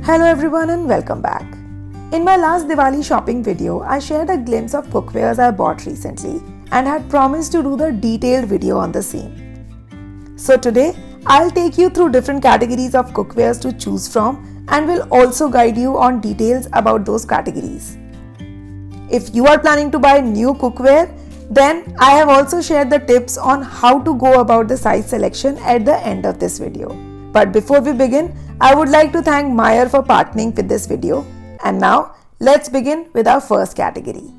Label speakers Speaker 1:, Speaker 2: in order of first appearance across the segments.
Speaker 1: Hello everyone and welcome back. In my last Diwali shopping video, I shared a glimpse of cookwares I bought recently and had promised to do the detailed video on the same. So today, I'll take you through different categories of cookwares to choose from and will also guide you on details about those categories. If you are planning to buy new cookware, then I have also shared the tips on how to go about the size selection at the end of this video. But before we begin, I would like to thank Meyer for partnering with this video. And now, let's begin with our first category.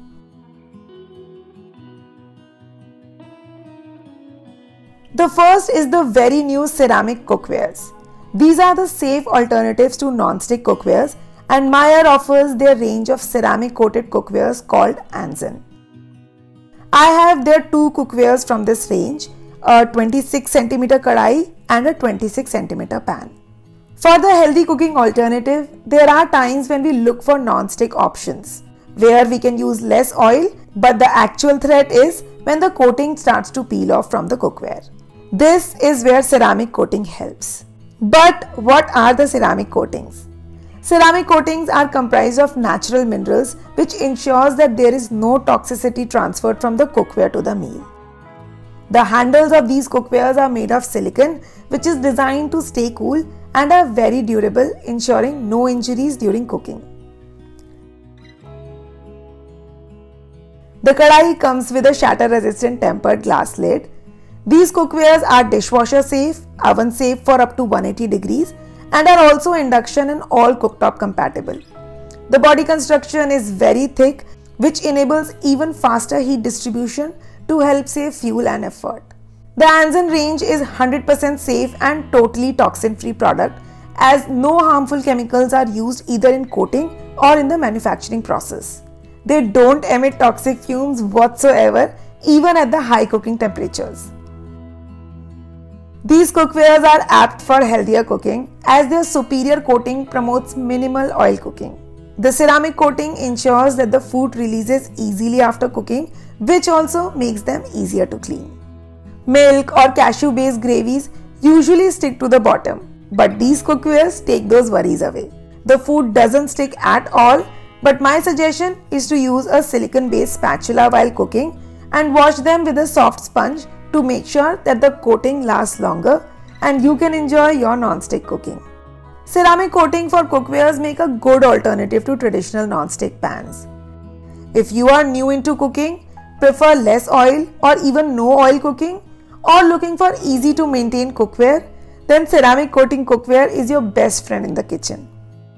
Speaker 1: The first is the very new ceramic cookwares. These are the safe alternatives to non-stick cookwares, and Meyer offers their range of ceramic coated cookwares called Anzen. I have their two cookwares from this range, a 26 cm kadai and a 26 cm pan. For the healthy cooking alternative, there are times when we look for non-stick options, where we can use less oil, but the actual threat is when the coating starts to peel off from the cookware. This is where ceramic coating helps. But what are the ceramic coatings? Ceramic coatings are comprised of natural minerals which ensures that there is no toxicity transferred from the cookware to the meal. The handles of these cookwares are made of silicon, which is designed to stay cool and are very durable, ensuring no injuries during cooking. The kadai comes with a shatter-resistant tempered glass lid. These cookwares are dishwasher safe, oven safe for up to 180 degrees and are also induction and all cooktop compatible. The body construction is very thick, which enables even faster heat distribution to help save fuel and effort. The Anzen range is 100% safe and totally toxin-free product, as no harmful chemicals are used either in coating or in the manufacturing process. They don't emit toxic fumes whatsoever, even at the high cooking temperatures. These cookwares are apt for healthier cooking, as their superior coating promotes minimal oil cooking. The ceramic coating ensures that the food releases easily after cooking, which also makes them easier to clean. Milk or cashew-based gravies usually stick to the bottom, but these cookwares take those worries away. The food doesn't stick at all, but my suggestion is to use a silicone-based spatula while cooking and wash them with a soft sponge to make sure that the coating lasts longer and you can enjoy your non-stick cooking. Ceramic coating for cookwares make a good alternative to traditional non-stick pans. If you are new into cooking, prefer less oil or even no oil cooking, or looking for easy to maintain cookware, then ceramic coating cookware is your best friend in the kitchen.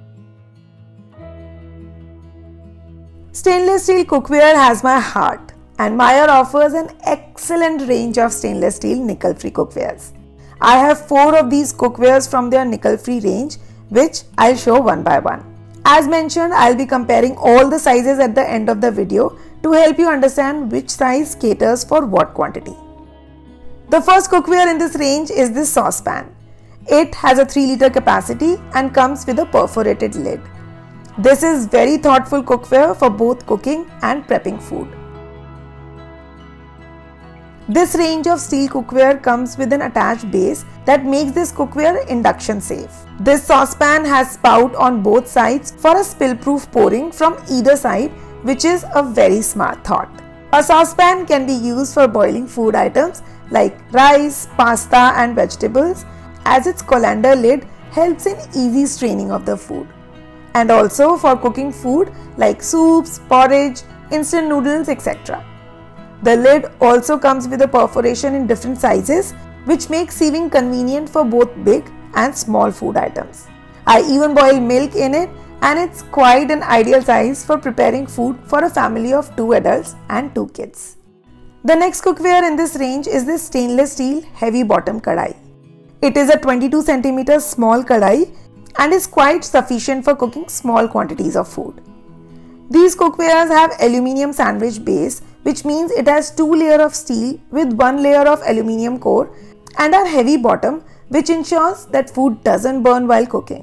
Speaker 1: Stainless steel cookware has my heart, and Meyer offers an excellent range of stainless steel nickel-free cookwares. I have 4 of these cookwares from their nickel-free range, which I'll show one by one. As mentioned, I'll be comparing all the sizes at the end of the video to help you understand which size caters for what quantity. The first cookware in this range is this saucepan. It has a 3-liter capacity and comes with a perforated lid. This is very thoughtful cookware for both cooking and prepping food. This range of steel cookware comes with an attached base that makes this cookware induction safe. This saucepan has spout on both sides for a spill-proof pouring from either side, which is a very smart thought. A saucepan can be used for boiling food items like rice, pasta and vegetables, as its colander lid helps in easy straining of the food. And also for cooking food like soups, porridge, instant noodles, etc. The lid also comes with a perforation in different sizes, which makes sieving convenient for both big and small food items. I even boil milk in it, and it's quite an ideal size for preparing food for a family of 2 adults and 2 kids. The next cookware in this range is this stainless steel heavy bottom kadai. It is a 22 cm small kadai and is quite sufficient for cooking small quantities of food. These cookwares have aluminium sandwich base, which means it has 2 layers of steel with 1 layer of aluminium core, and are heavy bottom, which ensures that food doesn't burn while cooking.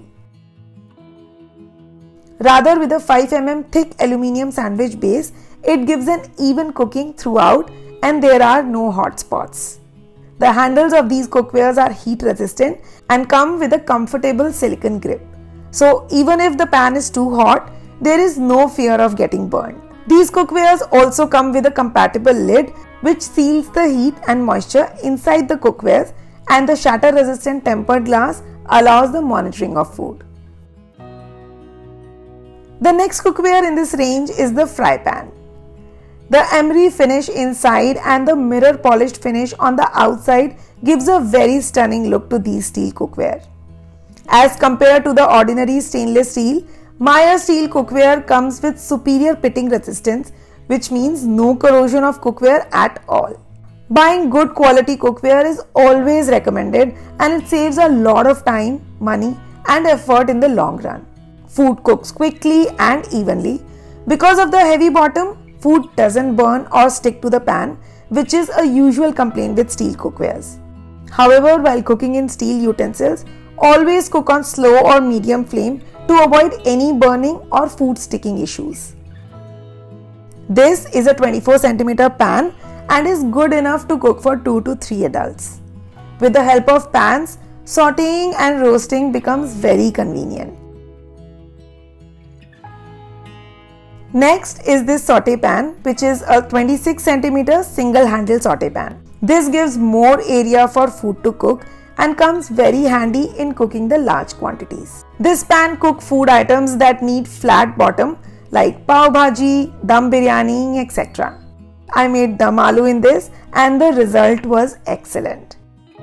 Speaker 1: Rather, with a 5 mm thick aluminium sandwich base, it gives an even cooking throughout and there are no hot spots. The handles of these cookwares are heat resistant and come with a comfortable silicone grip. So even if the pan is too hot, there is no fear of getting burned. These cookwares also come with a compatible lid which seals the heat and moisture inside the cookwares, and the shatter resistant tempered glass allows the monitoring of food. The next cookware in this range is the fry pan. The emery finish inside and the mirror polished finish on the outside gives a very stunning look to these steel cookware. As compared to the ordinary stainless steel, Meyer steel cookware comes with superior pitting resistance, which means no corrosion of cookware at all. Buying good quality cookware is always recommended, and it saves a lot of time, money and effort in the long run. Food cooks quickly and evenly. Because of the heavy bottom, food doesn't burn or stick to the pan, which is a usual complaint with steel cookwares. However, while cooking in steel utensils, always cook on slow or medium flame to avoid any burning or food sticking issues. This is a 24 cm pan and is good enough to cook for 2 to 3 adults. With the help of pans, sauteing and roasting becomes very convenient. Next is this saute pan, which is a 26 cm single handle saute pan. This gives more area for food to cook and comes very handy in cooking the large quantities. This pan cooks food items that need flat bottom like pav bhaji, dum biryani, etc. I made dum aloo in this and the result was excellent.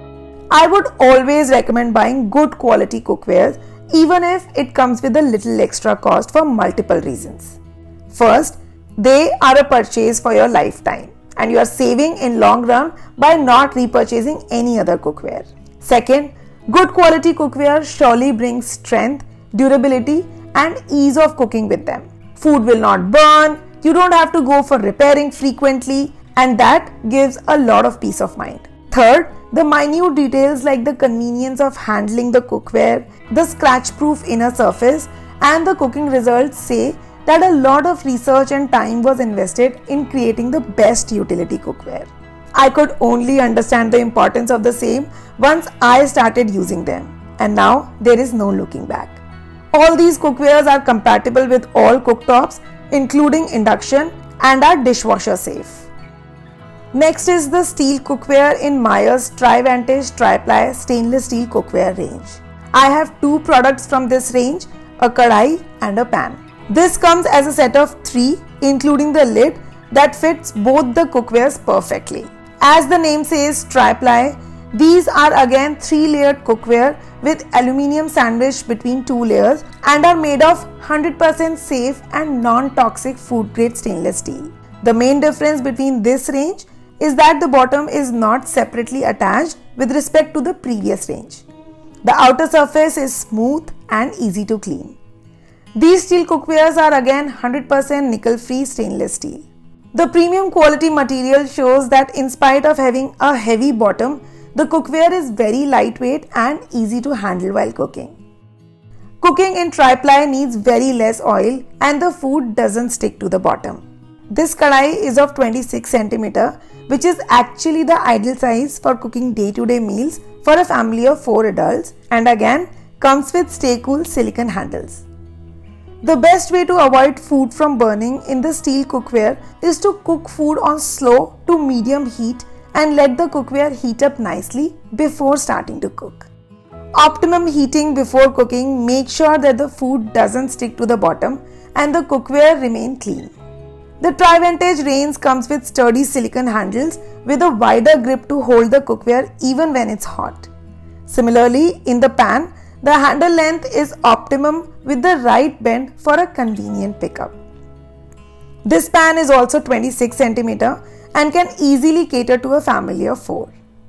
Speaker 1: I would always recommend buying good quality cookware even if it comes with a little extra cost for multiple reasons. First, they are a purchase for your lifetime and you are saving in long run by not repurchasing any other cookware. Second, good quality cookware surely brings strength, durability and ease of cooking with them. Food will not burn, you don't have to go for repairing frequently, and that gives a lot of peace of mind. Third, the minute details like the convenience of handling the cookware, the scratch-proof inner surface and the cooking results say that a lot of research and time was invested in creating the best utility cookware. I could only understand the importance of the same once I started using them, and now there is no looking back. All these cookwares are compatible with all cooktops, including induction, and are dishwasher safe. Next is the steel cookware in Meyer's Trivantage Tri-ply stainless steel cookware range. I have two products from this range, a kadai and a pan. This comes as a set of 3, including the lid that fits both the cookwares perfectly. As the name says, tri-ply, these are again 3-layered cookware with aluminium sandwich between 2 layers and are made of 100% safe and non-toxic food-grade stainless steel. The main difference between this range is that the bottom is not separately attached with respect to the previous range. The outer surface is smooth and easy to clean. These steel cookwares are again 100% nickel-free stainless steel. The premium quality material shows that in spite of having a heavy bottom, the cookware is very lightweight and easy to handle while cooking. Cooking in tri-ply needs very less oil and the food doesn't stick to the bottom. This kadai is of 26 cm, which is actually the ideal size for cooking day-to-day meals for a family of 4 adults, and again comes with stay cool silicone handles. The best way to avoid food from burning in the steel cookware is to cook food on slow to medium heat and let the cookware heat up nicely before starting to cook. Optimum heating before cooking makes sure that the food doesn't stick to the bottom and the cookware remain clean. The Trivantage range comes with sturdy silicone handles with a wider grip to hold the cookware even when it's hot. Similarly, in the pan, the handle length is optimum with the right bend for a convenient pickup. This pan is also 26 cm and can easily cater to a family of 4.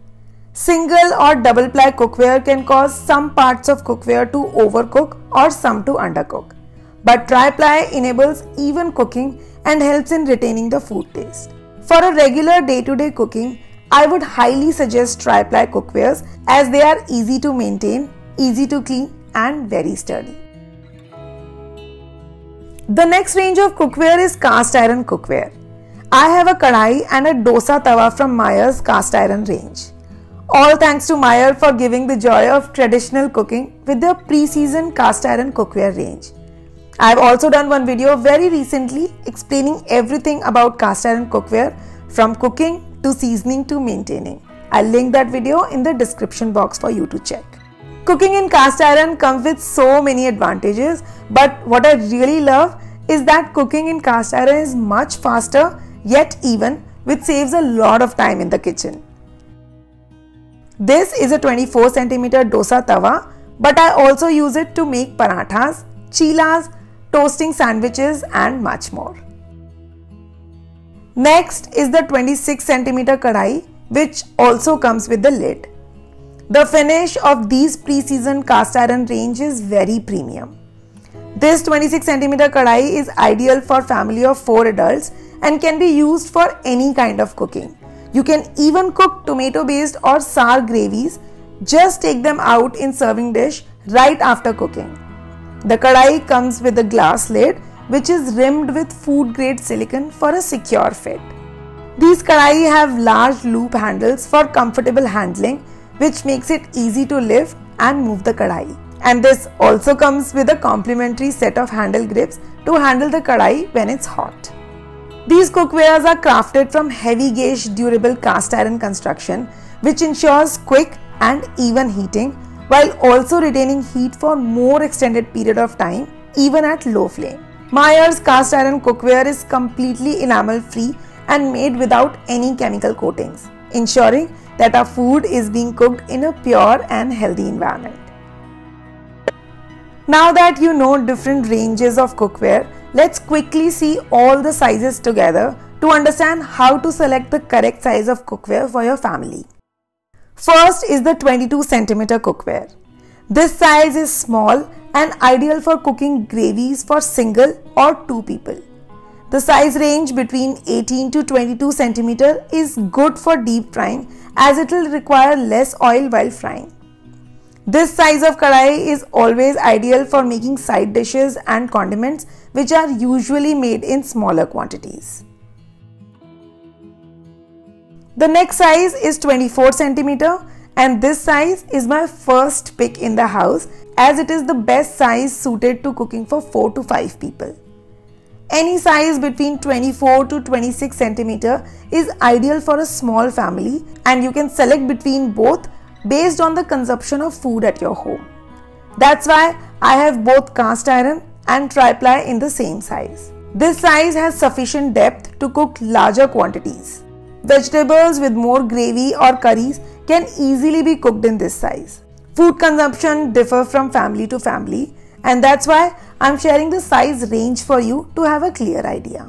Speaker 1: Single or double ply cookware can cause some parts of cookware to overcook or some to undercook. But tri-ply enables even cooking and helps in retaining the food taste. For a regular day-to-day cooking, I would highly suggest tri-ply cookwares as they are easy to maintain, easy to clean and very sturdy. The next range of cookware is cast iron cookware. I have a kadai and a dosa tawa from Meyer's cast iron range. All thanks to Meyer for giving the joy of traditional cooking with their pre-seasoned cast iron cookware range. I have also done one video very recently explaining everything about cast iron cookware from cooking to seasoning to maintaining. I'll link that video in the description box for you to check. Cooking in cast iron comes with so many advantages, but what I really love is that cooking in cast iron is much faster yet even, which saves a lot of time in the kitchen. This is a 24 cm dosa tawa, but I also use it to make parathas, chilas, toasting sandwiches and much more. Next is the 26 cm kadai, which also comes with the lid. The finish of these pre-seasoned cast iron range is very premium. This 26 cm kadai is ideal for family of 4 adults and can be used for any kind of cooking. You can even cook tomato based or sour gravies. Just take them out in serving dish right after cooking. The kadai comes with a glass lid which is rimmed with food grade silicone for a secure fit. These kadai have large loop handles for comfortable handling, which makes it easy to lift and move the kadai. And this also comes with a complimentary set of handle grips to handle the kadai when it's hot. These cookwares are crafted from heavy gauge durable cast iron construction, which ensures quick and even heating while also retaining heat for more extended period of time even at low flame. Meyer's cast iron cookware is completely enamel free and made without any chemical coatings, ensuring that our food is being cooked in a pure and healthy environment. Now that you know different ranges of cookware, let's quickly see all the sizes together to understand how to select the correct size of cookware for your family. First is the 22 cm cookware. This size is small and ideal for cooking gravies for single or 2 people. The size range between 18 to 22 cm is good for deep frying as it will require less oil while frying. This size of kadai is always ideal for making side dishes and condiments which are usually made in smaller quantities. The next size is 24 cm and this size is my first pick in the house as it is the best size suited to cooking for 4 to 5 people. Any size between 24 to 26 cm is ideal for a small family and you can select between both based on the consumption of food at your home. That's why I have both cast iron and tri-ply in the same size. This size has sufficient depth to cook larger quantities. Vegetables with more gravy or curries can easily be cooked in this size. Food consumption differs from family to family, and that's why I'm sharing the size range for you to have a clear idea.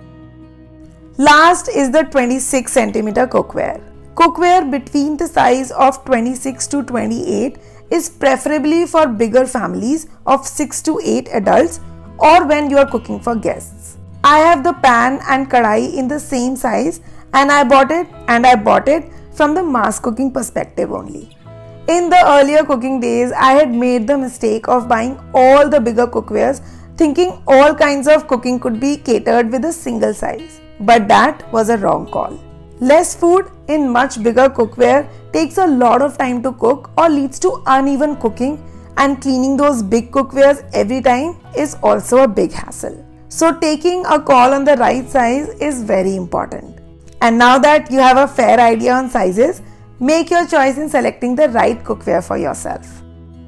Speaker 1: Last is the 26 cm cookware. Cookware between the size of 26 to 28 is preferably for bigger families of 6 to 8 adults or when you are cooking for guests. I have the pan and kadai in the same size and I bought it from the mass cooking perspective only. In the earlier cooking days, I had made the mistake of buying all the bigger cookwares thinking all kinds of cooking could be catered with a single size. But that was a wrong call. Less food in much bigger cookware takes a lot of time to cook or leads to uneven cooking, and cleaning those big cookwares every time is also a big hassle. So taking a call on the right size is very important. And now that you have a fair idea on sizes, make your choice in selecting the right cookware for yourself.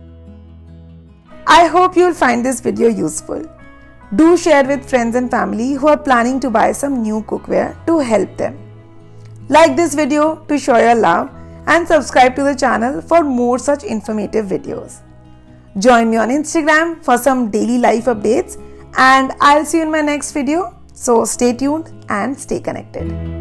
Speaker 1: I hope you will find this video useful. Do share with friends and family who are planning to buy some new cookware to help them. Like this video to show your love and subscribe to the channel for more such informative videos. Join me on Instagram for some daily life updates and I'll see you in my next video. So stay tuned and stay connected.